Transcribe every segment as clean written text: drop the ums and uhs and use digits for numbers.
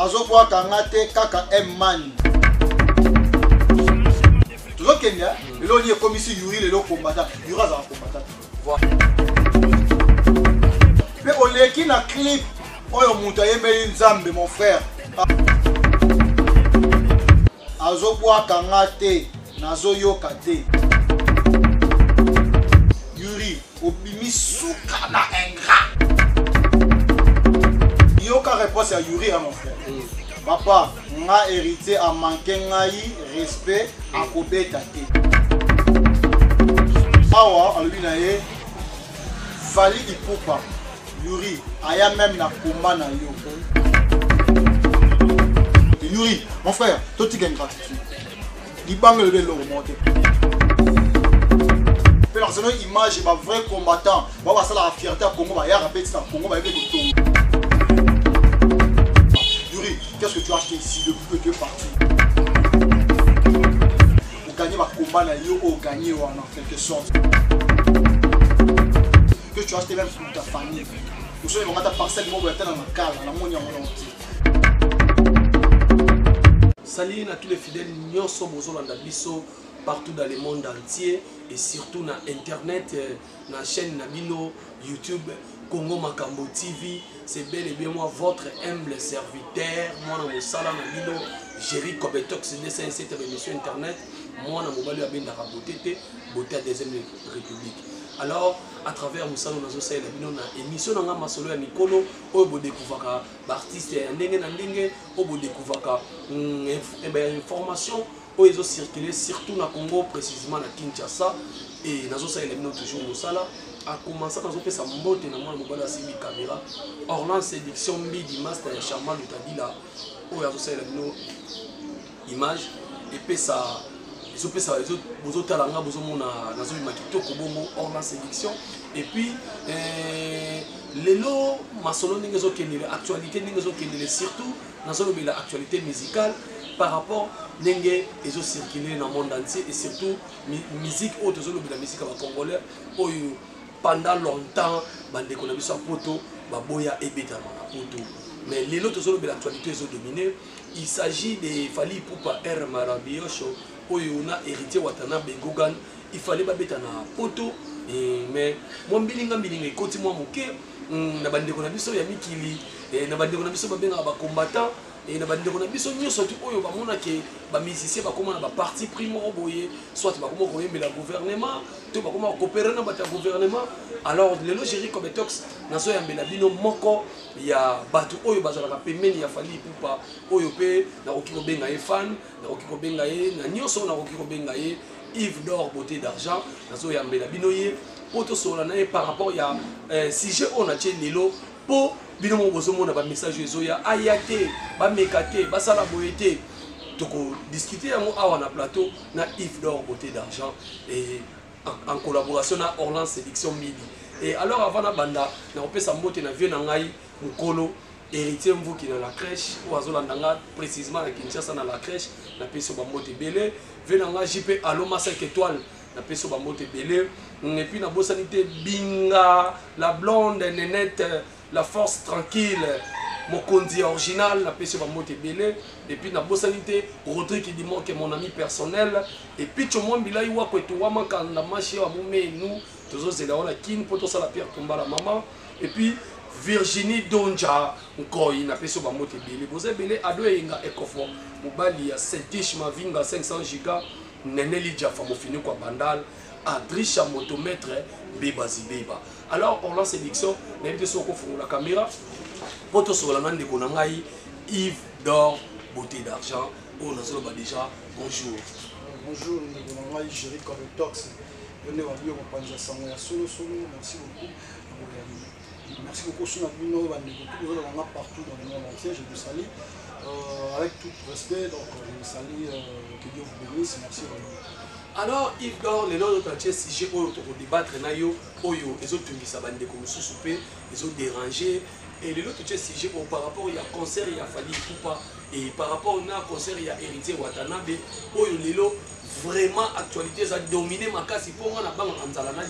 Azobwa kangate kaka M-man. Toujours Kenya, et là on y est comme ici Yuri le combattant. Yuri a un combattant. Mais on est qui na clip, on est monté à Nzambe mon frère. Azobwa kangate nazo yokate. Yuri obimi souka na ingrat. Yoka réponse à Yuri à mon frère. Papa, nga hérité a manqué ngai respect à kobeta te. Awa alobi na ye Fally Ipupa Yuri aya même na combat na yo. Yuri, mon frère, toi tu gagnes gratitude. Libang le vélo remonté. Personnel image ba vrai combattant, ba ba sala fierté à Congo ba ya rappeler ça Congo ba yeke to. Qu'est-ce que tu as acheté ici depuis que tu es parti? Pour gagner ma combat, ou gagner en quelque sorte. Que tu as acheté même pour ta famille. Pour ceux qui ont ta parcelle, ils vont être dans la cale, dans la monnaie en volonté. Salut à tous les fidèles, nous sommes partout dans le monde entier et surtout dans internet, dans la chaîne Nabino, YouTube, Congo Makambo TV. C'est bel et bien moi, votre humble serviteur. Moi, je suis Nabino, Jerry Kobetox, c'est cette émission internet. Moi, je suis Abenda Beauté, Beauté à Deuxième République. Alors, à travers Moussa, nous avons une émission dans ma solo à Mikolo, où vous découvrez des artistes, où vous découvrez des informations. Où ils ont circulé surtout dans le Congo, précisément à Kinshasa. Et nous avons toujours Moussala. A commencé à faire sa mbote dans le mobile de caméra. Orlan séduction midi master charmant de Tadila. Où ils ont fait une image. Et puis ça. Ils ont fait ça. Ils ont talanga, ils ont fait Orlan séduction. Et puis les lots, ma solo n'est pas actualité, surtout dans l'actualité musicale. Par rapport à ce qu'ils ont circulé dans le monde entier et surtout musique autre la musique congolaise pendant longtemps bande qu'on a vu sur poto baboya et beta poto mais les autres de l'actualité ils ont dominé. Il s'agit de Fally Ipupa R Marabiyosho où on a hérité Watanabe Gogan. Il fallait pas beta na poto mais moi bilinga côté moi moké na bande qu'on a vu sur ya mikili et na bande qu'on a vu sur babenga ba combattant. Et nous avons dit que nous avons musiciens qui parti pris soit le gouvernement, soit coopérer avec le gouvernement. Alors, les logiques comme Tox, nous avons il y a Batu Oyo Bazalaka Pemeni, il y a Fally Ipupa, Oyope, Naroki Bengaye fan, Naroki Bengaye, Nanyoso Naroki Bengaye, Yves d'or, beauté d'argent, nous avons Binoye, Poto Solanae par rapport à sujet on a tenu Lilo pour binomo bozomona ba message ezoya ayate ba mekate ba sala boyete toko discuter yango awa na plateau na Yves d'or beauté d'argent et en collaboration na Orlan séduction midi. Et alors avant na banda na opesa mbote na vieux na ngai mukolo héritier mvuki dans la crèche ou azolandanga précisément na Kinshasa dans la crèche na peso ba mbote belé vieux na ngai JP Aloma 5 étoiles na peso ba mbote belé et puis na bosanité binga la blonde nénette la force tranquille, mon condi original, la PC va monter belé, et puis la bosanité, Rodrigue qui dit moi que mon ami personnel, et puis tout le monde il a eu quoi tout le monde quand la marché à nous, toujours c'est là on a kin pour tout ça la pierre tombe la maman, et puis Virginie Donja, encore il a PC va monter belé, vous avez belé à deux inga écofort, mobali à 7 ma vinga 500 giga, Neneli Jaffa mo fini quoi bandal. Adrisha motomètre Beba Zibeba. Alors on lance l'élection, on a été sur la caméra. Poto sur la main de Konangaï, Yves d'or, beauté d'argent. On a déjà bonjour. Bonjour, Konangaï, Jerry Kobetox. Venez voir Bio Panja Samoya Solo Solo. Merci beaucoup. Merci beaucoup sur notre vidéo. Nous allons partout dans le monde entier. Je vous salue. Avec tout respect, donc je vous salue. Que Dieu vous bénisse. Merci. Alors, Yves d'or, les autres sujet pour débattre, ils ont ils ont dérangé. Et les autres sujet par rapport à concert, il y a Fally Ipupa. Et par rapport à concert, il y a héritier Watanabe. Les autres, vraiment, actualité, ça a dominé ma casse. Pour moi, on a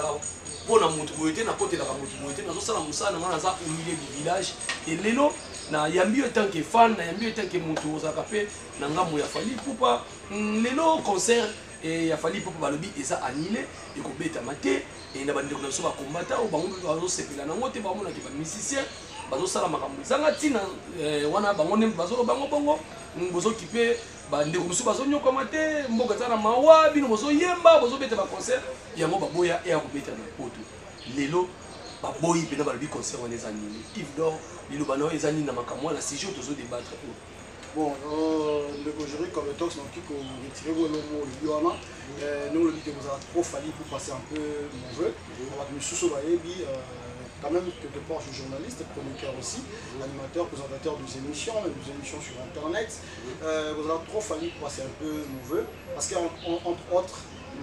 pour la motoboyauté, na côté de la motoboyauté, na ça la moussa, na au milieu du village. Et les autres, na yambi tant que fan na yambi tant que mutu ozaka pe na ngambo ya Fally Ipupa lelo concert et ya Fally Ipupa balobi eza annulé et ko beta maté et na bande ko so ba combattant ou bango bazo sepela na ngote ba mona ki ba musicien bazo sala makambo zanga tina wana bango ne bazo bango bongo bozo kipe bande ko so bazo nyokoma te mboka tsana mawa bino bozo yemba bozo beta ba concert yango baboya e ko beta na poto lelo baboyi pena balobi concert wana eza nini Yves D'or liloba na eza nini na makambo wana sujet tozo débattre. Bon, le jury comme le tox, donc il faut retirer le mot le biona. Nous le dit que vous avez trop fallu pour passer un peu mauvais. On va nous sous quand même quelque part je suis journaliste, chroniqueur aussi, animateur, présentateur des émissions, même des émissions sur internet. Vous avez trop fallu pour passer un peu mauvais. Parce qu'entre autres,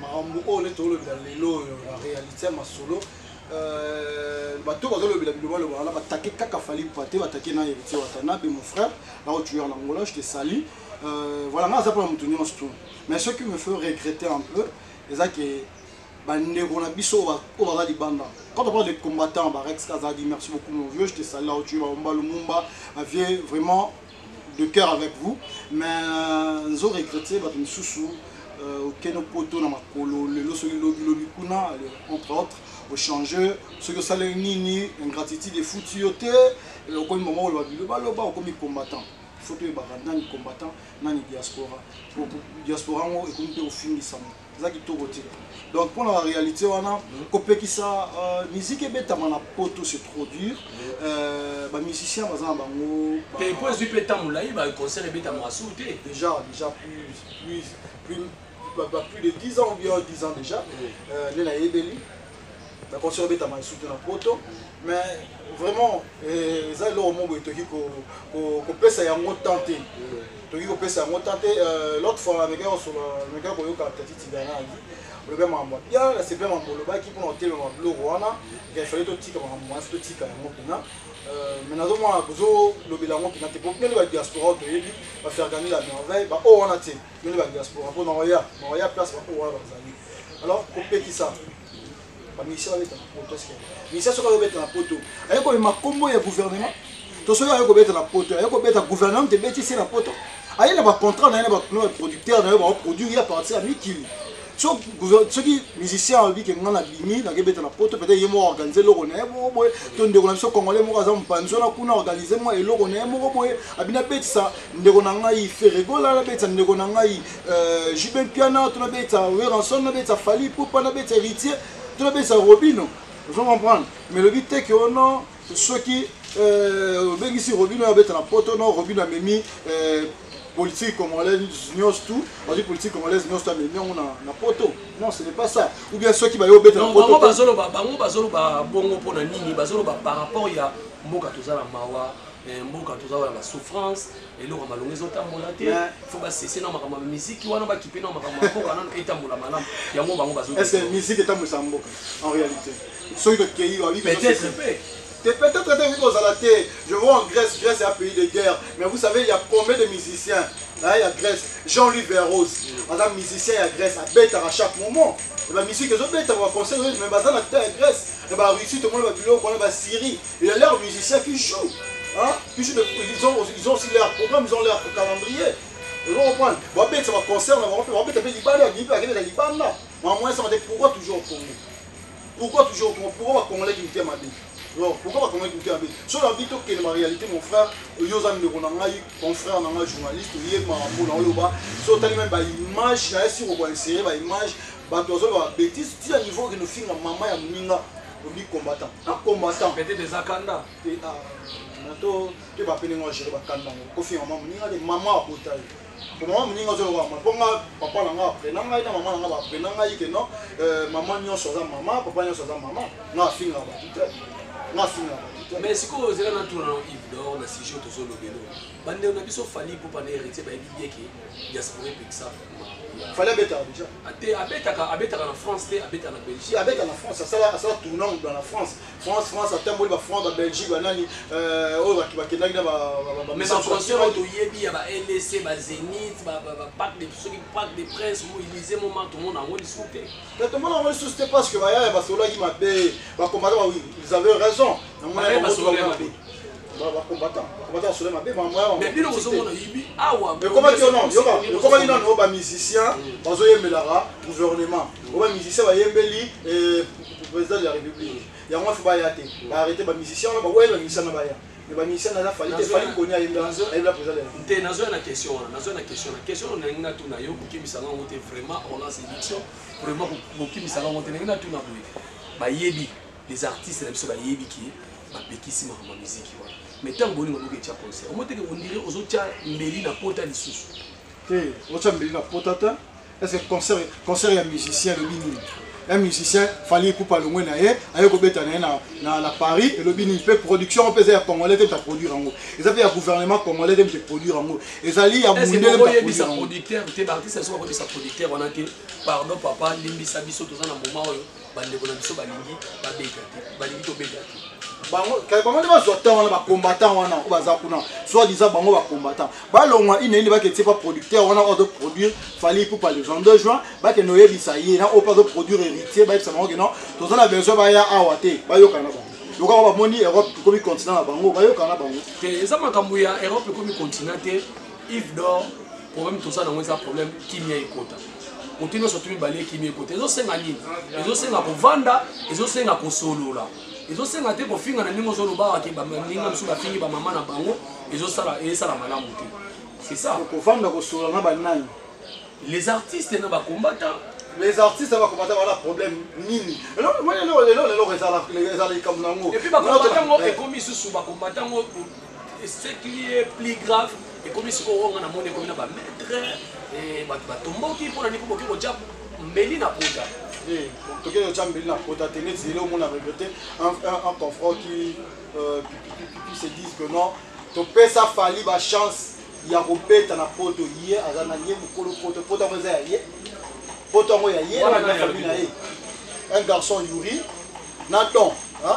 la réalité, ma solo. Bato bazolo bila biloma le voilà batake kaka Fally Ipupa batake na héritier watana be mon frère là où tu es en Angola je te salue voilà moi ça pour me tenir en tout mais ce qui me fait regretter un peu c'est ça que bandeko na biso o baza di banda quand on parle de combattants Barex Kazadi merci beaucoup mon vieux je te salue là où tu es Omba Lumumba avait vraiment de cœur avec vous mais nous avons regretté bato misusu Keno Poto na makolo lelo so lobi kuna entre autres au changer ce que ça les nini ingratitude des foutioté au comme moment où le baloba au comme combattant il faut que les barandani combattant nani diaspora pour diaspora on est comme au fin ça ça qui tout côté donc pour la réalité on a copé qui ça musique et bêta na poto c'est trop dur ba musicien bazan bango et pour du péta moulaï ba concert et bêta ma souté déjà plus de 10 ans ou bien 10 ans déjà Nena Ebeli la concert bêta ma souté na poto mais vraiment ça là au moment où toki ko pesa ya ngotanté toki ko pesa ya ngotanté l'autre fois avec on sur le gars ko yoka tati tigana le même mambo bien c'est bien mambo le bas qui pour noter le wana il fallait to tika mambo to tika ngo pina mais nazo moi bozo le bilango pina te pour bien le diaspora to yebi va faire gagner la merveille ba o wana te bien le diaspora pour noya place ba o wana bazali alors ko peki ça mission avec un poto mission sur le na poto ayo ko makombo ya gouvernement to so ayo ko beta na poto ayo ko beta gouvernement te beti c'est na poto ayo na ba contrat na ba producteur na ba produire à partir à mikili so ceux qui musiciens ont dit que ngana bimi na ke beta na poto peut-être yemo organiser lo na bo boy to ndeko na biso congolais mo kaza mpanzo na kuna organiser mo eloko na mo boy abina beti sa ndeko na ngai Ferregola na beti ndeko na ngai Jubin Piana to na beti Weranson na beti Fally Ipupa na beti héritier tu l'as ça Robino, je comprends. Mais le but est que non, ceux qui ben ici Robino a bête la poto non Robino a mis politique congolaise news tout, on dit politique congolaise news tout mais on a na poto. Non, ce n'est pas ça. Ou bien ceux qui va yo bête la poto. Non, bazolo ba bongo pona nini, bazolo ba par rapport ya mboka tozala mawa. Mboka tozala la souffrance et le malongo ezotambola te faut ba cesser na makambo musique wana ba kipe na makambo mboka na etambola malamu yango bango bazo. Est-ce que musique etambola mboka en réalité ceux qui peut-être je vois en Grèce est un pays de guerre mais vous savez il y a combien de musiciens là il y a Grèce Jean-Louis Verros madame musicien il y a Grèce à bête à chaque moment la musique ils ont bête à concert mais bazan à Grèce et bah Russie tout le monde va bilo qu'on va Syrie il a l'air musicien qui joue. Hein? Ils ont aussi leur programme, ils ont leur calendrier. Ils vont reprendre. Bon, ça va concerner, on va mettre les Libanais, les Libanais. Mais moi, ça va dire pourquoi toujours au Congo? Pourquoi toujours au Congo? Pourquoi on Congolais qui me dit? Pourquoi on Congolais qui me dit? Sur la vie, que ma réalité, mon frère, mon frère, un journaliste, il est marabou, sur le même image, il y a sur une série, image, bêtise, si à niveau que nous filmons, maman, il y a un combattant. Un combattant. Peut-être des Akanda. Tu vas appeler moi gérer bakanda kofi maman muninga de maman apotaye pour maman muninga zo wa maponga papa nanga après nanga ina maman nanga après nanga yike non maman nyonso za maman papa nyonso za maman na finga ba tite na finga ba mais siko zela na tourna Yves D'or na sujet to solo belo bande na biso Fally Ipupa na héritier ba bieki diaspora pixa Fallait bêta déjà. Abeta en France, abeta en Belgique. Abeta en France, ça tournant dans la France. France, à Tembo, France, en Belgique, banani, mais en concert, au Yebi, à LSC, à Zénith, à Parc des Princes, mobilisé moment, tout le monde a envoyé souté. Tout le monde a envoyé souté parce que ils avaient raison. combattant sur ma mais bien aux hommes ibi awa mais comment dire non comment dire non ba musicien bazo yemelara gouvernement ba musicien ba yembeli président de la république ya moi faut ba yate ba arrêter ba musicien ba ouais ba musicien na ba ya mais ba musicien na fali te fali koni a yembela la président nte nazo na question la question na nga tu na yo kokimisa nga ngote vraiment on lance édition vraiment kokimisa nga ngote na tu na boye ba yebi les artistes na biso ba yebi ki ba pekisi ma musique voilà mais tant boni ngo ke tia concert o moteke on dirait ozo tia mbeli na pota lisusu te o tia mbeli na pota ta est-ce que concert ya musicien le bini un musicien fallait couper le moins naé ayo ko beta na Paris et le bini fait production on peut ya congolais te produire en gros et ça fait ya gouvernement congolais te produire en gros et ça li ya mundele ba producteur te ba artiste so ba producteur on a que pardon papa limbisa biso toza na moment oyo bande bona biso balingi ba beta balingi to beta bango comment les autres on a combattant on a baza kuna soit disant bango ba combattant ba longwa ineli ba ke pas producteur on a ordre produire fallait pour pas le 22 juin ba ke noye bisaye na au pas de produire héritier ba ça que non tous on a besoin ba ya awate ba yo kana ba yo ka ba moni Europe comme continent na bango ba yo kana bango te za makambo ya Europe comme continent te if d'or problème tout ça dans ça problème kimia ekota continue surtout balé kimia ekota ezo senga nini ezo senga ko vanda ezo senga ko solola ils ont sengaté pour finir dans les zones bas qui baninga musu ba fingi ba mama na bango ils ont sala et sala malamu te c'est ça pour vendre ko solo na ba nani les artistes na ba combattants voilà problème nini alors moi les comme nango et puis ba combattants et comme sous ba combattants ce qui est plus grave et comme si on a monné comme na ba maître et ba tomboki pour na ni ko ko jap mbeli na pota donc il y a un pota tenir c'est là où on a regretté un confront qui se disent que non to pesa fali ba chance ya kopeta na poto hier azana ye mukolo poto mo za ye poto mo ya ye na famille na ye un garçon Yuri na don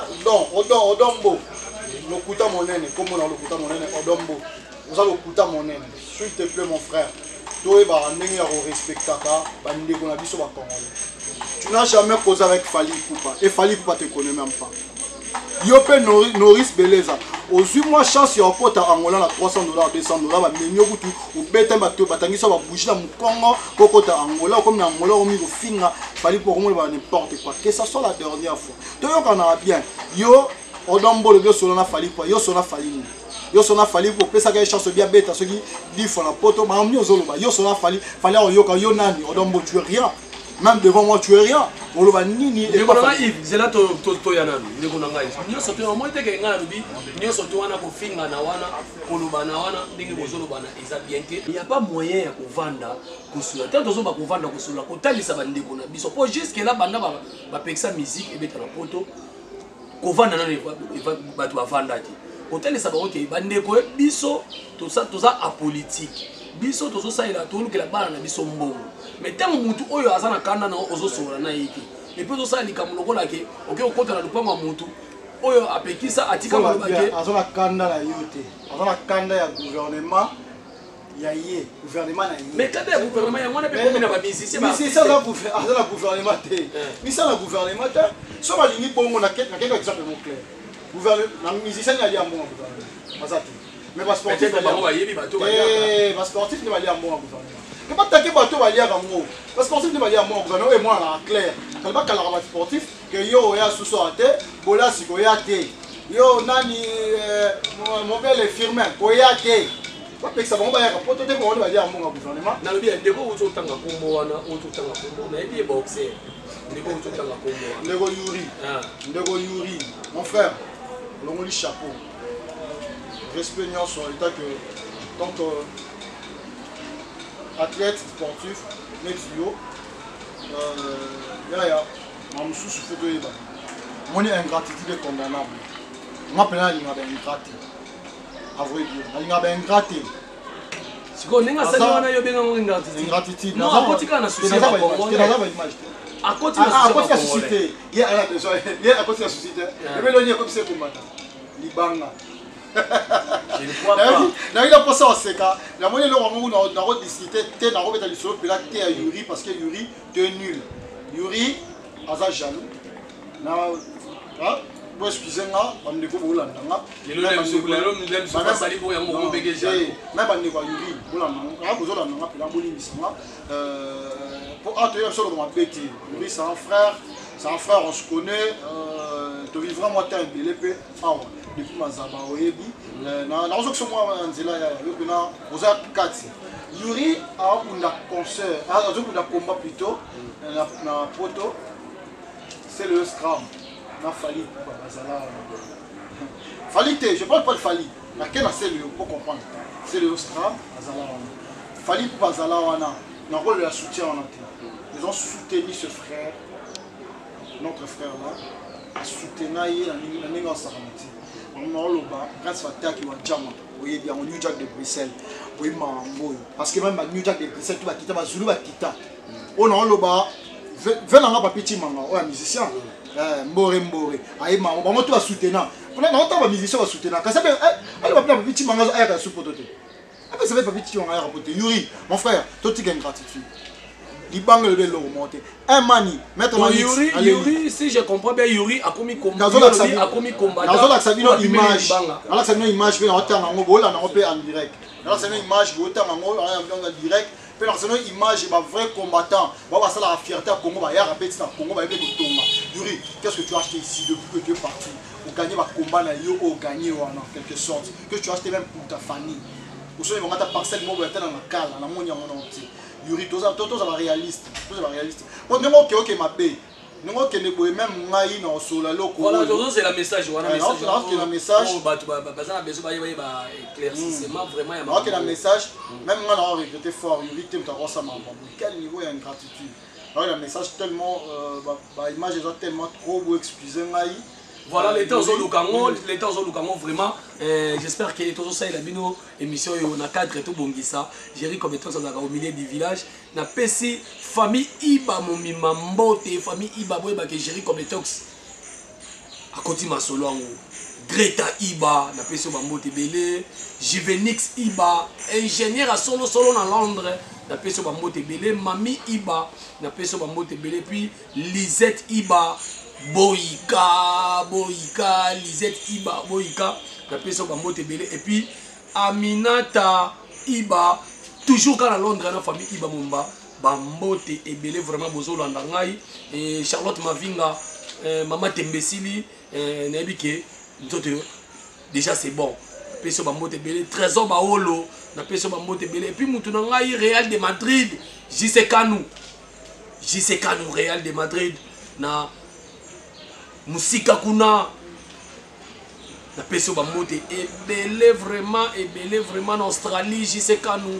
odombo lokuta monene comme on a lokuta monene odombo vous allez lokuta monene s'il te plaît mon frère toi ba ndenge ya respectaka ba ndeko na biso ba congolais. Tu n'as jamais causé avec Fali Poupa. Et Fali Poupa te connaît même pas. Yopé Norris Beleza. Aux 8 mois, chance, il y a un pote à Angola à $300, $200. Mais nous, vous bêtez, vous bâtez, vous bougez dans le Congo, vous à Angola, comme dans Angola, vous avez finger. Fali pour moi, n'importe quoi. Que ça soit la dernière fois. Donc, on a bien. Yo, Odombo, le bio, Solana Fali Poupa. Yo, Solana Fali. Yo, Solana Fali pour que ça gagne chance bien bête à ceux qui disent la poto. Mais on a yo, Solana Fali. Fali, yo, Nani, Odombo, tu es rien. Même devant moi, tu es rien. On le va nini. C'est là que tu as dit. Nous sommes en moins de gens qui nous sommes en finga na wana, kolubana wana, dingue bozolubana. Il n'y a pas moyen de vendre kusula. Tant que vous vendre kusula, autant les sabandés qu'on a. Ils sont juste que là, banda va pexa musique et mettre la photo. Qu'on vende na va tu vendre. Autant les sabandés bandé ko biso tout ça apolitique. Biso tozo ça il a tout que la balle na biso mbongo. Mais tant mutu oyo azana kanda na ozo sora na yiki. Et puis ça likamu lokola ke OK okota na lupango mutu oyo apekisa atika malobake azana kanda la yote. Azana kanda ya gouvernement ya ye gouvernement na ye. Mais kanda ya gouvernement ya mwana pe comme na ba musicien ba. Mais c'est ça la gouvernement té. Mais ça la gouvernement té. So ba lingi bongo na quelque exemple mon clair. Gouvernement na musicien ya liambo gouvernement. Azati. Mais parce que sportif ne va aller à moi gouvernement. Pas taquer bateau va aller à moi. Parce que sportif ne va aller à moi gouvernement et moi là clair. Quand pas calara sportif que yo ya sous sorte, bola siko ya té. Yo nani mon père les firmin koya té. Pas que ça va on va ya poto té on va aller à moi gouvernement. Na lobi ndeko uzo tanga kombo wana uzo tanga kombo na ebi boxer. Ndeko uzo tanga kombo wana. Ndeko Yuri. Mon frère, l'on lui chapeau. Respect sur l'état que tant athlète sportif métio yaya mamusu photo yeba mon ingratitude condamnable m'appelle l'ingra ingraté à vrai dire l'ingra ingraté siko ninga sali wana yo benga mo ingratitude non akotika na souci ba bongo akotika société il a besoin il a akotika société et bien l'on comme c'est combattant libanga. Je ne crois pas. Il a passé en CK. La moyenne de l'homme n'a pas discuté. Tu n'as pas dit que tu es Yuri parce que Yuri, tu es nul. Yuri, Aza jaloux. pour excuser nga bandeko bolanda nga lelo même sali pour yango ko bege jalo même bandeko yuri bolanda nga bozolanda nga pela bolimbisa nga pour atelier solo dans ma bête yuri c'est un frère on se connaît to vivre moi terre belé pe depuis mazaba oyebi na ozo moi nzela ya yo pena oza kati Yuri a un concert, a combat plutôt, na photo, c'est le Scrum. Na Fali, Fali, je parle pas de Fali, mais quel c'est le pour comprendre. C'est le Scrum, Fali Bazala wana, na rôle de la soutien en entier. Ils ont soutenu ce frère, notre frère là, a soutenu la négo saramati. On a loba, grâce à Taki wa Jama, oui bien au New Jack de Bruxelles. Oui, parce que même New Jack de Bruxelles, tu vas quitter, Zulu va quitter. On a loba, venant à petit manga, ouais, musicien, Mbore, aïe, maman, on va soutenir. Pour l'instant, on va musicien va soutenir. Quand ça fait, elle va faire petit manga, elle va supporter. Après, ça fait pas petit manga à rapporter. Yuri, mon frère, toi, tu gagnes gratitude. Libango le vélo remonté. Un mani, mettre en Yuri, si je comprends bien, Yuri a commis combat. A commis combat. Dans la Sabino image. Dans la Sabino image, puis on entend en gros, là, on peut en direct. Dans la Sabino image, on entend en gros, en direct. Puis dans la Sabino image, il va vrai combattant. On va la fierté à Congo, il y a un petit Congo, il y a un Tonga. Yuri, qu'est-ce que tu as acheté ici depuis que tu es parti? Pour gagner ma combat, ou gagner en quelque sorte. Que tu as acheté même pour ta famille. Pour ceux qui vont ta parcelle, moi, dans la cale, dans la monnaie en entier. Yuri, tous les réalistes. Bon, nous ok ma paix. Nous ok même ngai na solo loko. Voilà, c'est le message, voilà message. C'est le message. Bazana besoin ba éclaircissement vraiment ya. OK, le message, même moi on regretté fort, Yuri tu as ça ma. Quel niveau il y a une gratitude. Alors le message tellement image est tellement trop beau excusez moi. Voilà, les temps au Lukango, vraiment. J'espère que tout ça, il a mis nos émissions et on a cadre et tout bon ça. J'ai ri comme étant au milieu du village. Na pesi famille Iba mon mimambote, famille Iba boyba que j'ai ri comme étant à côté ma solo Greta Iba, na pesi bambote belé, Juvenix Iba, ingénieur à solo dans Londres, na pesi bambote belé, Mami Iba, na pesi bambote belé, puis Lisette Iba. Boïka, Lisette Iba, Boïka, la personne va monter belé. Et puis Aminata Iba, toujours quand à Londres, la famille Iba Mumba, Bambote et belé vraiment bozo landangai. Et Charlotte Mavinga, Maman Tembesili, Nebike, déjà c'est bon. La personne va monter belé. Trésor Baolo, la personne va monter belé. Et puis Moutounangai, Real de Madrid, JC Kanou, Real de Madrid, na. Musika kuna na peso ba mote et belé vraiment en Australie JC Kanou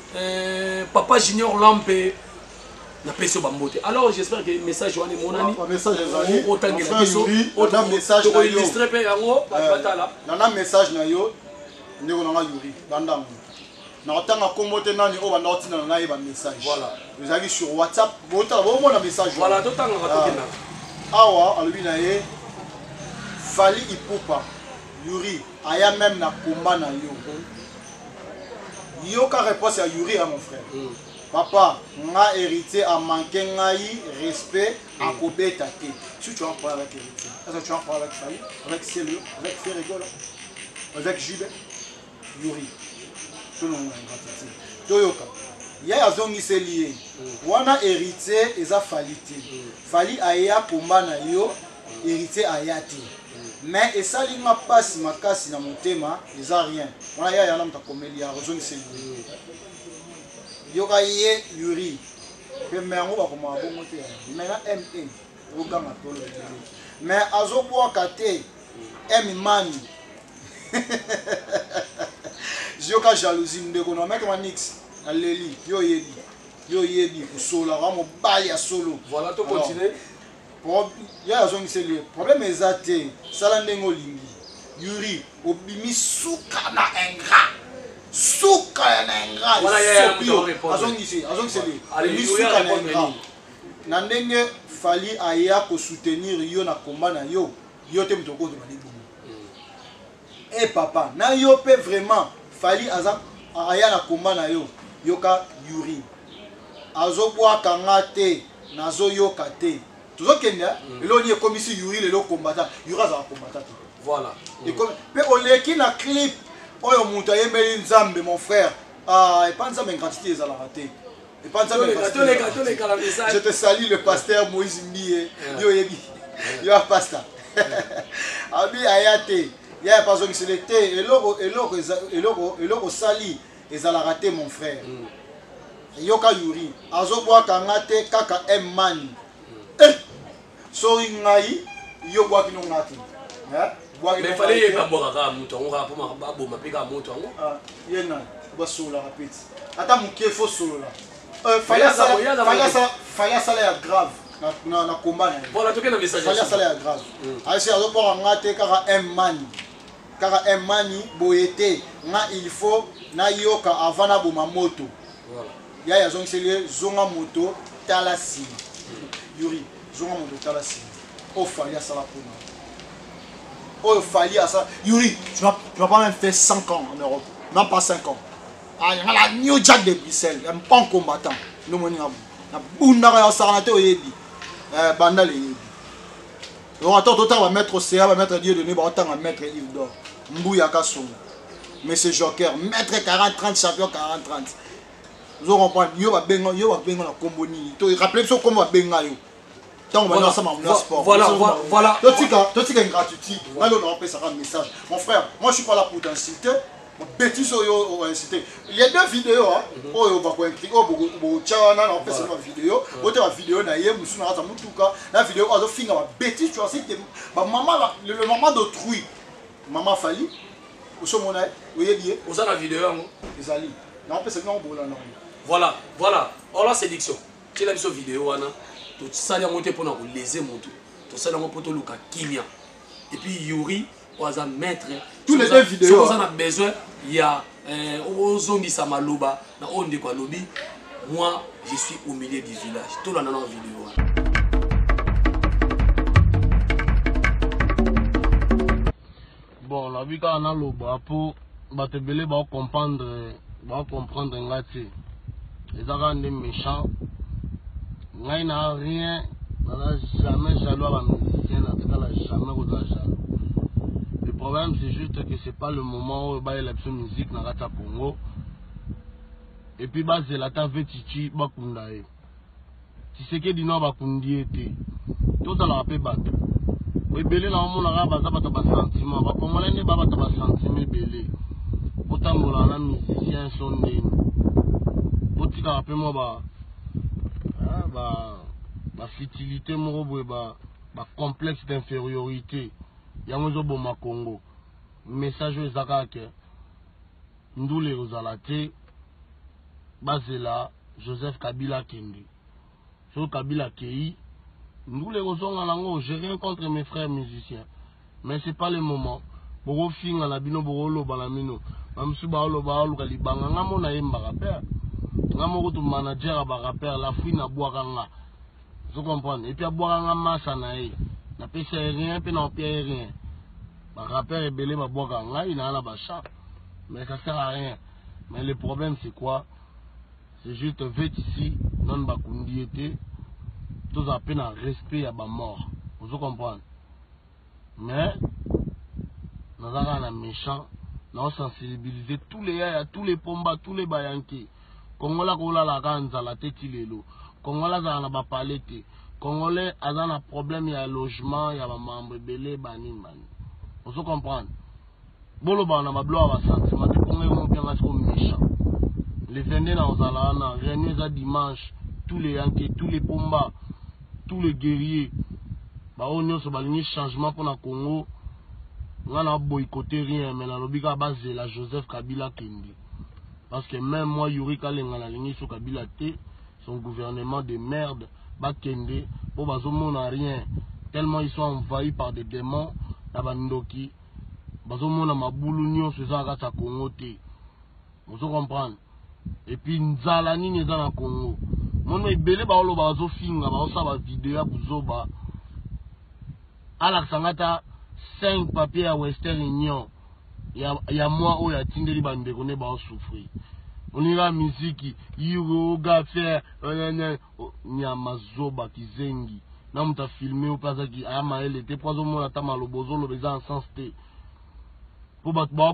Papa Junior Lampe na peso ba mote. Alors j'espère que le message wana monani message ezali autant que biso autant message na yo illustré pe yango batala na message na yo ndeko na Yuri bandam na otanga komote nani o banda otina na ngai ba message voilà vous avez sur WhatsApp bota bo mona message voilà totanga batokena awa alobi na ye Fali Ipupa Yuri aya même na combat na yo yo ka réponse à Yuri à mon frère papa nga héritier a manqué ngai respect à kobeta te si tu en parles avec héritier est-ce que tu en parles avec Fali avec Célio avec Ferrego avec Jube Yuri selon moi gratitude toyoka ya azongiseli ye wana héritier eza Fali te Fali aya komba na yo héritier aya te mais esali nga pasi makasi na motema eza rien wana ya yana mutakomeli ya azongiseli yoka ye Yuri pe mengo bakoma bongo te mais na ME oganga tolo mais azobwaka te mani Zioka jalousie ndeko na mec manix aleli yo yebi kusola vraiment bali ya solo voilà to continuer ya azongi c'est le problème ezate sala ndengo lingi Yuri obimi suka na ingrat voilà ya azongi c'est le suka na ingrat na ndenge Fali aya ko soutenir yo na combat na yo te mutoko de malibu et papa na yo pe vraiment Fali aya na combat na yo yoka Yuri azobwaka nga te nazoyoka te toujours Kenya et là on y est comme ici Yuri le combattant Yuri a combattant voilà et comme mais on est qui na clip oyo muta yembeli nzambe mon frère et pas nzambe gratuité za la raté et pas nzambe je te salue le pasteur Moïse Mbie yo yebi yo pasteur abi ayate ya pas que c'est l'été et loko sali et za la raté mon frère yoka Yuri azobwa kangate kaka mani so ngai yo bwa kino ngati mais fallait pas boire à mouton on va pas bon ma pika mouton yena ba solo rapide ata mukie fo solo la fallait ça ya grave na combat voilà tu na message fallait ça ya grave asi azobwa ngate kaka mani boyete nga il faut na yoka avant na boma moto voilà ya ya zongiseli zonga moto talasi Yuri zonga moto talasi o fallait ça la pona o fallait ça Yuri tu vas pas même faire 5 ans en Europe même pas 5 ans ah il y a la New Jack de Bruxelles un bon combattant no moni na bunda ya saranaté o yebi banda le yebi donc attends total va mettre CA va mettre Dieu donné va autant mettre Yves d'or Mbouya Kasongo mais c'est Joker mettre 40-30 champion 40-30 vous comprenez yo va benga na komboni to rappelez ce comment benga yo tant on va ensemble en sport voilà totika gratuité là on appelle ça un message mon frère moi je suis pas là pour t'insulter bêtise yo inciter il y a 2 vidéos on va quoi écrire bo tchana on fait cette vidéo autre la vidéo na yé musu na ta mutuka la vidéo on finga ba bêtise tu vois c'est ba maman le maman d'autrui maman Fali oso mona oyebié oza la vidéo ezali na on fait c'est non bola non voilà oh la sélection tu la vision vidéo wana to sali yango te pona ko léser moto to sali yango poto luka kimia et puis Yuri oza maître tous les 2 vidéos on a besoin il y a ozongisa maloba na onde kwa lobi moi je suis au milieu du village tout là dans vidéo bon la vie quand on a loba pour bato belé ba comprendre ngati ezaka nde méchant ngai na rien na jamais jaloux à la musicien na tala jamais kozala jaloux. Le problème c'est juste que c'est pas le moment où ba la musique na kata Congo et puis ba zela ta vetiti ba kunda e tiseke dino ba kundi ete to tala pe bato ebele na mona ga ba za bato ba sentiment ba komala ne ba bato ba sentiment ebele otambola na musicien sondeni botika pe mo ba futilité moko boye ba complexe d'infériorité yango ezoboma Congo message oyo ezaka ke ndule kozala te bazela Joseph Kabila kende so Kabila kei ndule kozonga nango j'ai rien contre mes frères musiciens mais c'est pas le moment boko finga na bino boko loba na mino mamsu ba loba luka libanga ngamo na yemba rapper ngamo ko to manager ba rapper la fui na boaka nga vous comprenez et puis boaka nga masa na e na pesa rien pe na pia rien ba rapper ebele ba boaka nga ina na ba chat mais ça sert à rien mais le problème c'est quoi c'est juste vite ici non ba kundi été tous à peine respect à ba mort vous comprenez mais nous avons un méchant nous sensibiliser tous les gars tous les pomba tous les bayanki Congolais kola la ganza la teti lelo Congolais za na ba palete Congolais azana un problème ya logement ya ba membre belé bani vous comprenez bolo ba na mablo ba sentiment de Congolais mo bien parce que méchant les vendés na ozala na réunion za dimanche tous les yanki tous les pomba tous les guerriers ba onyo so balingi changement pour na Congo on a boycotté rien mais la lobby base la Joseph Kabila Kendi parce que même moi Yuri Kalenga la ligne sur Kabila T son gouvernement de merde ba Kendi pour bazomo n'a rien tellement ils sont envahis par des démons la bandoki bazomo na mabulu nyo ça kata Congo T vous comprenez et puis nzala nini za na Congo mon ebele ba lo bazo finga ba osa ba vidéo buzoba ala sangata 5 papiers à Western Union. Il y a moi où il y a Tindeli Bandeko ne ba souffrir. On ira musique, Yuro, Gaffer, Nyamazoba Kizengi. na muta filmer ou pas qui a maele te pozo mona ta malobozo lo beza en sens te pour bat ba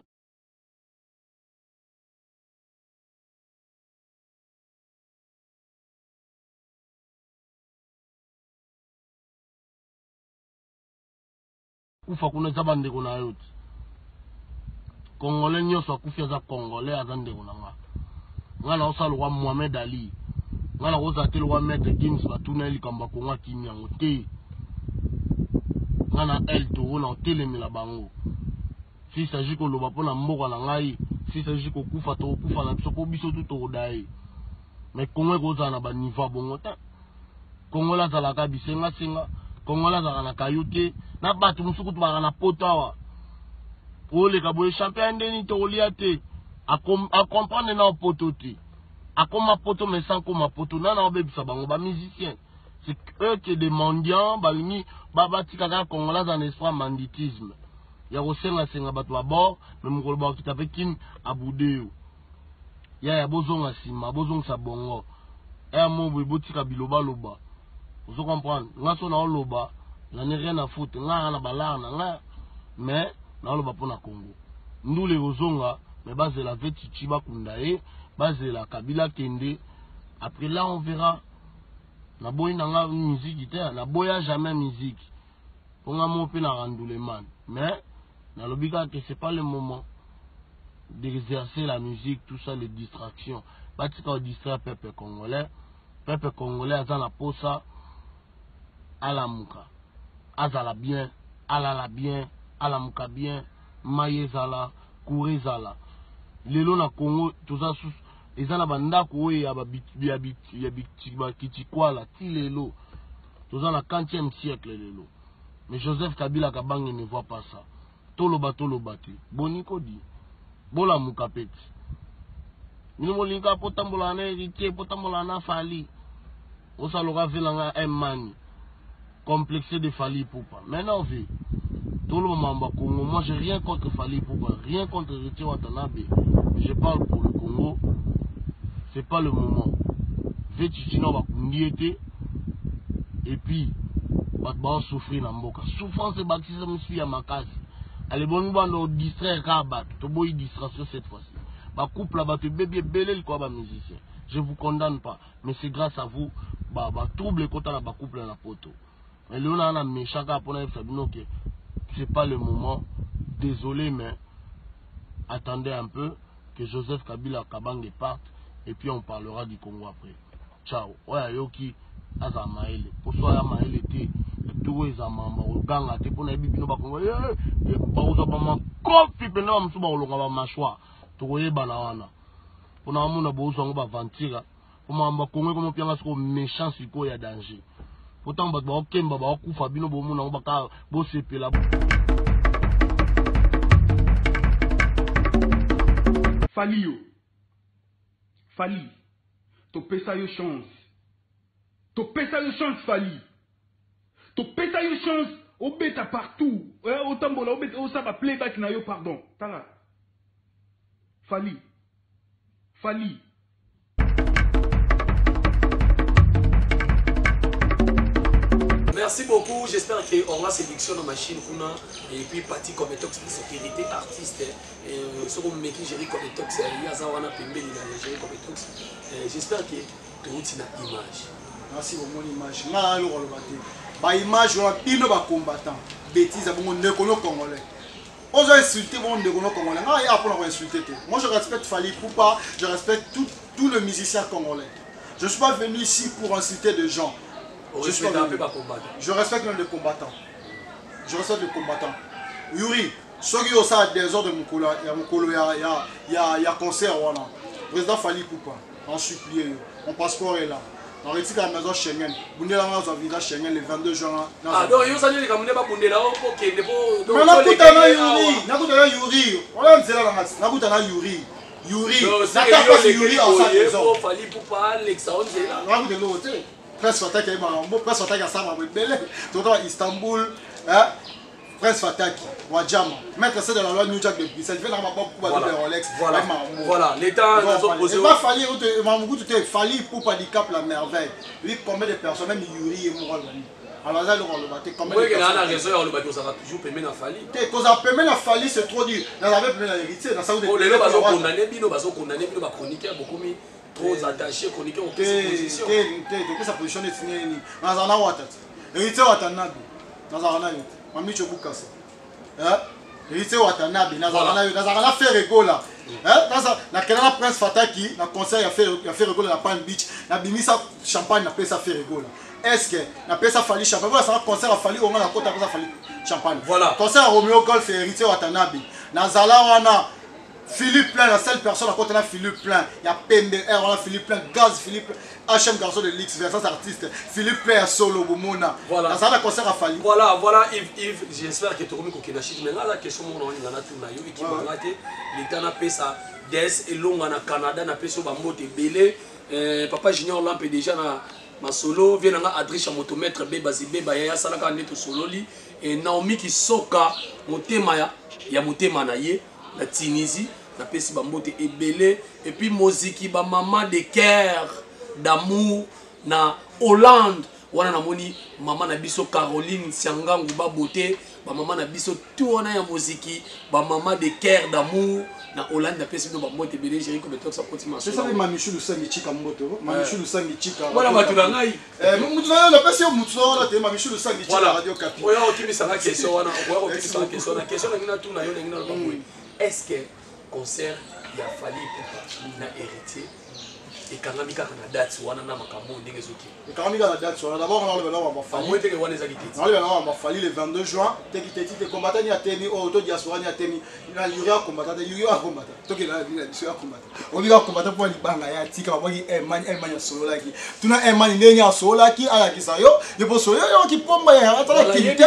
kufa kuna zaba ndeko na yote Congolais nyoso akufia za Congolais azande kuna nga na osalo kwa Mohamed Ali nga na ozatelo kwa Maître Gims batuna likamba konga kinyango te nga na el to na otelemela bango si s'agit ko loba pona mboka na ngai si s'agit ko kufa to kufa na biso ko biso tout to dai mais Congolais ko za na ba niveau bongo ta Congolais za la ka bisenga singa Congolais za na kayuke na batu musuku to ba na potawa ole ka boye champion ndeni to liate a comprendre na poto te a comme poto mais sans comme poto na na obebisa bango ba musicien c'est eux qui des mendiants balini babati kaka Congolais en espoir banditisme ya kosenga senga bato ba bord mais mukolo ba kitape kin abudeo ya bozonga sima bozonga sa bongo e mo botika biloba loba vous comprenez nga so na loba na ni rien à foutre nga na balana nga mais na loba pona Congo ndule ozonga mais base la veti chiba kundae base la Kabila kende après là on verra na boy na musique te na boya jamais musique pour nga mo pe na randule man mais na lobika que c'est pas le moment d'exercer la musique tout ça les distractions bati ka distraire peuple congolais azana posa alamuka azala bien alala bien alamuka bien mayezala kurizala lelo na Congo toza sous ezana bandako oyo ya bitikuala ti lelo toza na 40e siècle lelo mais Joseph Kabila Kabange ne voit pas ça toloba te boniko di bola muka peti mino molinga potambola na héritier potambola na Fali osaloka velanga emani complexé de Fali Poupa maintenant vu tout le monde Congo moi j'ai rien contre Fali Poupa rien contre héritier Watanabe mais je parle pour le Congo c'est pas le moment Vétichino va kundiete et puis va souffrir na mboka souffrance et baptisme suis à makasi allez bon bando distraire kabat to boy distraction cette fois-ci ba couple là ba te bébé belé quoi ba musicien je vous condamne pas mais c'est grâce à vous ba trouble kota na ba couple na poto mais le on a méchant ka pona sabino que c'est pas le moment désolé mais attendez un peu que Joseph Kabila Kabange parte et puis on parlera du Congo après ciao oya yoki aza maele poso ya maele te tout les amamba oganga te pona bibino ba Congo ba uza ba makofi pena msuba olonga ba mashwa tokoyeba na wana pona amuna bo uzango ba vantira poma mba Congo comme pianga siko méchant siko ya danger pourtant ba okemba ba okufa bino bo muna ba ka bo sepela Fali to pesa yo chance Fali to pesa yo chance obeta partout otambola obeta osaba playback na yo pardon tala Fali merci beaucoup, j'espère qu'on aura sélection dans machine et puis parti comme tox sécurité artiste ce qu'on met qui gérer comme tox il y a ça on a pembé il gérer comme tox j'espère que tu as une image merci pour mon image na lo lo baté ba image on pino ba combattant bêtise à bon ndeko congolais on a insulté mon ndeko congolais nga ya pour insulter moi je respecte Fali Poupa je respecte tout le musicien congolais je suis pas venu ici pour insulter des gens. Je respecte même les combattants. Yuri, ceux qui ont ça des ordres de Mukolo, il y a concert. Président Fali Poupa, on supplie, mon passeport est là. On retire à la maison Schengen. Vous n'avez pas un visa Schengen le 22 juin. Ah, donc vous savez que vous n'avez pas bundé là, ok, mais nakutana Yuri. On a dit là, Yuri. Yuri, Yuri en sa maison. Fali Poupa, Alexandre, là. Vous de l'autre. Prince Fataki est marrant, Prince Fataki a ça, ma belle. Tout à Istanbul, Prince Fataki, Wajama. Mettre ça dans la loi New Jack de Bruxelles. Je vais dans ma banque pour aller Rolex. Voilà, l'État nous a posé. Il va falloir, Fali pour pas du cap la merveille. Lui, combien de personnes, même Yuri et Moral. alors ça on le battait quand même. Oui, il y a raison, on le battait, ça va toujours permettre à Fali. Quand ça permet à Fali, c'est trop dur. Dans la même héritier, dans ça où les gens sont condamnés, ils sont condamnés, ils sont chroniqueurs beaucoup mis trop attachés, chroniqueurs ont pris position. Sa position est signée. Dans un watat. Héritier Watanabe. Dans un an, Mami Chobukasa. Héritier Watanabe. Dans un affaire régola. Dans la Prince Fataki, dans le concert, il a fait régola la Palm Beach. Il a mis sa champagne, il a fait ça fait régola. Est-ce que la paix ça fallu champagne? Voilà, ça concert a fallu au moins la côte après ça fallu champagne. Voilà. Concert à Romeo Golf et Héritier Watanabe. Nazala wana Philippe Plein, la seule personne à côté de Philippe Plein. Il y a PMBR, on a Philippe Plein, Gaz Philippe, HM Garçon de l'X, Versant artiste, Philippe Plein solo Bomona. Voilà. Nazala concert a fallu. Voilà, Yves, j'espère que tu as remis qu'on a mais là la question mon on a tout na yo et qui m'a raté, l'état n'a pas ça des et long en Canada n'a pas sur bambo te belé. Papa Junior Lampe déjà na ma solo vient à Adricha motomètre Bebazi Beba ya salaka neto solo li et Naomi qui soka motema ya motema na ye la Tunisie na pesi bambote ebele et puis moziki ba maman de cœur d'amour na Hollande wana na moni maman na biso Caroline Siangangu ba beauté ba maman na biso tout wana ya moziki ba maman de cœur d'amour na Hollande na pesi ba mbote ebele gérer comme toi ça continue. C'est ça les Mamichou Lusangi Chika mboto, Mamichou Lusangi Chika. Voilà batu na ngai. Mutu na pesi mutu na te Mamichou Lusangi Chika radio Kapi. Oya okimisa la question wana, oya okimisa la question. La question ngina tu na yo ngina na bamwe. Est-ce que concert il a fallu pour na héritier et quand on a na date wana na makambo ndenge zoki. Et quand on a na date wana d'abord on a le on va fallu. Moi teke wana ezaki tete. On va fallu le 22 juin, teki tete combattant ni atemi auto diaspora ni atemi. Na yuria combattant, yuria combattant. Toki na biso ya combattant. On va combattre pour libanga ya tika ba boki Emmanuel solo laki. Tuna Emmanuel ndenge ya solo laki ala kisayo, yo po solo yo ki pomba ya atala kilite.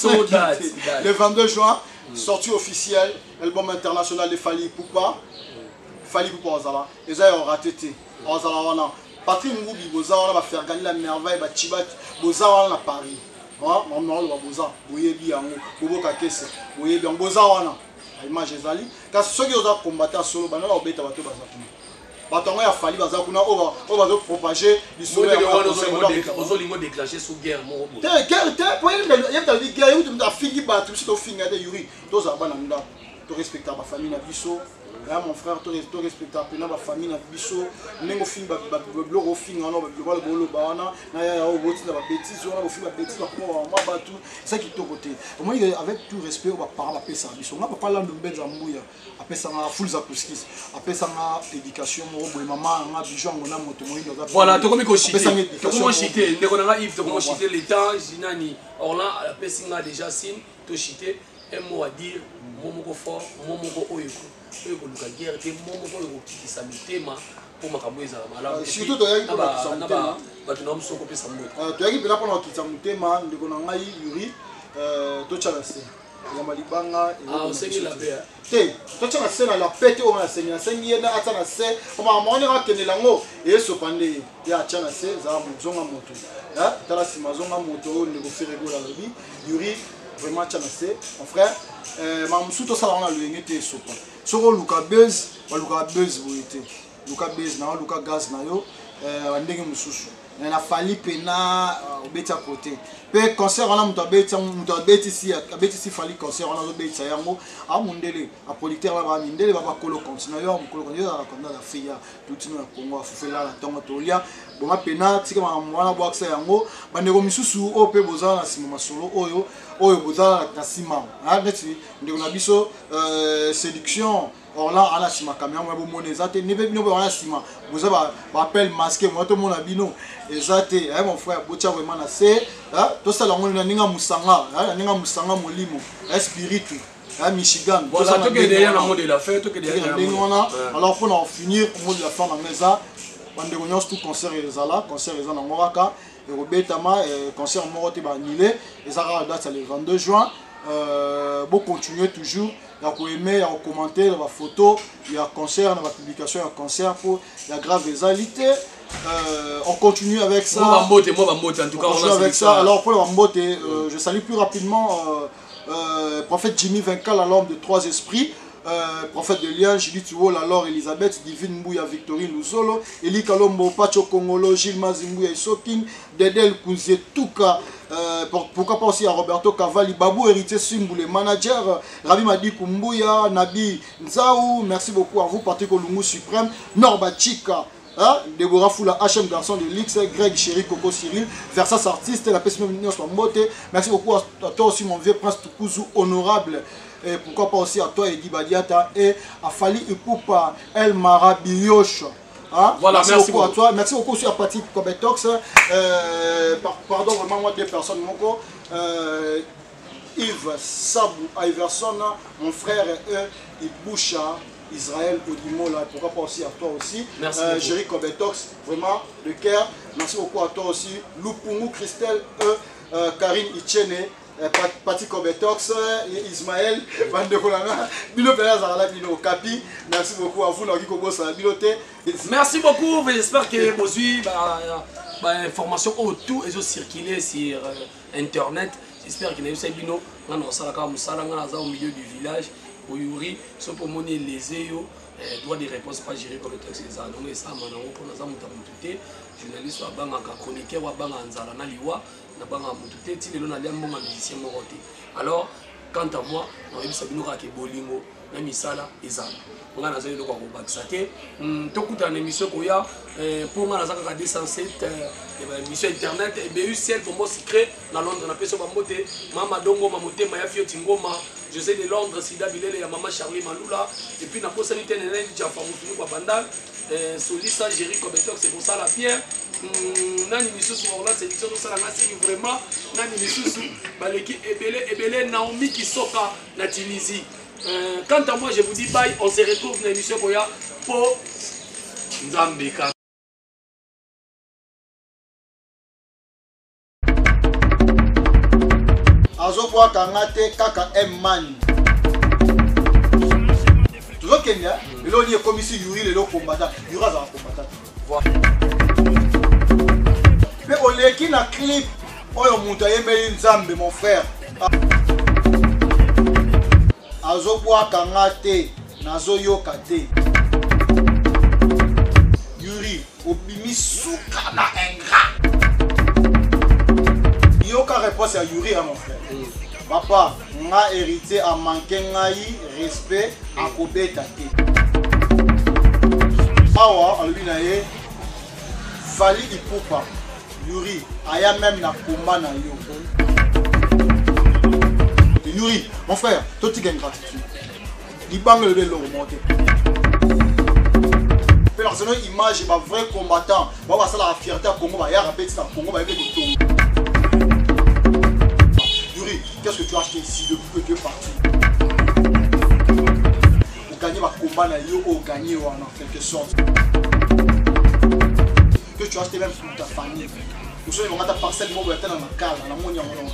Le 22 juin, sortie officielle, album international de Fali Poupa. Fali Poupa Ozala. Et ça ont raté. Ozala wana. Patrick Ngoubi Boza wana va faire gagner la merveille ba Chibat Boza wana na Paris. Hein, maman va Boza. Boyebi yango, Bobo Kakese. Boyebi yango Boza wana. Image ezali. Car ceux qui ont combattu solo bana ba obeta bato baza kuna. Bato ya Fali baza kuna o va propager l'histoire aux olingo déclencher sous guerre mon robot. Guerre pour il y a des guerre où tu as fini bato si tu finis de Yuri. Tous a bana nda. Tu respectes ta famille na biso. Là, mon frère, tu respectes la famille, la biso, nengo film, blog film, on a le bolo bana, na au bout de la bêtise, on a au film la bêtise, on va battre, c'est qui te côté. Moi, avec tout respect, on va parler à ça. On va pas parler de Benzambouya, après ça, on a full zapuskis, après ça, on a éducation, maman, on a bijou, on a moto, voilà, tu comme cité, tu comme cité, tu comme Yves, tu comme cité l'État, Zinani, Orlan, après ça, déjà signe, tu cité, un mot à dire, momoko fort, momoko oyeko. Surtout tu as eu la pendant qui s'amutema de Gonanga Yuri Tochalase. Yamalibanga et la paix. Tochalase la pète au Seigneur. Seigneur na atana se. On va manger à Kenelango et se pandé. Ya Chanase, Zabuzonga Moto. Tala Simazonga Moto, négocier régulier la vie. Yuri vraiment Chanase, mon frère. Mamsuto Salana le ngete sopa. Soko Luka Bez, Luka Bez boite. Luka Bez na Luka Gaz na yo, ndenge mususu. Na Fali pena obeti à côté. Pe concert wana muto abeti si Fali concert wana zo beti yango a mundele a producteur ba mindele ba kolo continue yo mukolo konyo la konda la fia tutino ya Kongo afufela la tongo tolia boma pena tika mwana boxa yango bandeko misusu o pe boza na sima masolo oyo boza na sima ha neti ndeko na biso séduction Orlan ala sima kamera mo bo monezate ni be bino ba ala sima boza ba appel masqué moi to mona bino ezate mon frère bocha vraiment na se ha to sala ngoni ninga musanga ha ninga musanga molimo espiritu ha Michigan voilà to que derrière la mode de la fête to que derrière alors pour en finir au mot de la fin dans mesa bande gonyo tout concert ezala concert ezala na moraka et robetama concert morote ba annulé ezara date le 22 juin bon continuer toujours il y a aimer, il y a commenter, il y a photo, il y a concert, il y a publication, il y a concert pour la grave réalité. On continue avec ça. Moi, en tout cas, on continue avec ça. Alors pour le Bambote, je salue plus rapidement prophète Jimmy Vinkal à l'homme de trois esprits. Prophète de Lien, Julie Tuol, alors Elisabeth, Divine Mbouya, Victorine Luzolo, Eli Kalombo, Pacho Kongolo, Gilles Mazimbouya, Soking, Dedel Kouzie Touka, pourquoi pas aussi à Roberto Cavalli, Babou Héritier Simbou, les managers, Rabi Madi Kumbuya, Nabi Nzaou, merci beaucoup à vous, Patrick Olungu Suprême, Norba Chika, hein? Deborah Foula, HM Garçon de l'X, Greg Chéri, Coco Cyril, Versas Artiste, la PSM Mbote, merci beaucoup à toi aussi mon vieux prince Tukuzu, honorable, et pourquoi pas aussi à toi Edi Badiata, et à Fali Ipupa, El Marabioche. Hein? Voilà, merci beaucoup à toi. Merci beaucoup aussi à Patrick Kobetox. Pardon, vraiment, moi, deux personnes. Yves Sabou, Iverson, mon frère, Iboucha, Israël, Odimola. Pourquoi pas aussi à toi aussi. Merci. Jerry Kobetox, vraiment, le cœur. Merci beaucoup à toi aussi. Lupungu, Christelle, Karine Ichene. Patrick Kobetox, Ismaël, merci beaucoup à vous, merci beaucoup, j'espère que vous avez information autour et circuler sur internet. J'espère que vous avez au milieu du village, au Yuri, ce pour mon les droit de réponse pas géré comme le texte des années et ça maintenant pour nous avons tout journaliste wa banga chroniqueur wa banga nzala na liwa na banga mututé ti lelo na liambo ma musicien moroté. Alors quant à moi on yebisa bino ka ke bolingo na misala ezala nga na zali lokwa ko bakisa te to kuta na émission ko ya pour nga na zaka 207 émission internet et BU ciel pour moi secret na Londres na peso ba mbote mama dongo mamote ma ya fio tingoma José de Londres, Sida Bilele, ya Maman Charlie Maloula, et puis na possibilité de Jaffa Moutounou kwa Bandal, Solisa, Jerry Kobetox, c'est pour ça la pierre. Nani Missous, on a sélection de ça, c'est vraiment Nani Missous, Baleki Ebele, Naomi Kisoka, la Tunisie. Quant à moi, je vous dis bye, on se retrouve dans l'émission Koya pour Nzambeka. Azobwa kangate kaka M-Man. Toujours Kenya, le lieu comme ici Yuri le combattant, Yura za combattant. Voilà. Mais on les qui na clip, oyo muta yemeli nzambe mon frère. Azobwa kangate nazo yoka te. Yuri obimi suka na ingrat. Yoka réponse à Yuri à mon frère. Papa, nga hérité a manqué ngai respect à kobeta te. Awa, on lui naie Fali Ipupa, Yuri, aya même na combat na yo. Yuri, mon frère, toi tu gagnes gratitude. Libang le vélo remonté. Personnel image, ma vrai combattant. Bah ça la fierté à Congo, bah ya répéter ça Congo, bah y qu'est-ce que tu as acheté ici depuis que tu es parti? Pour gagner ma combat, pour gagner en quelque sorte. Que tu as acheté même pour ta famille. Pour ceux qui ont ta parcelle, moi, dans la cale, dans la monnaie,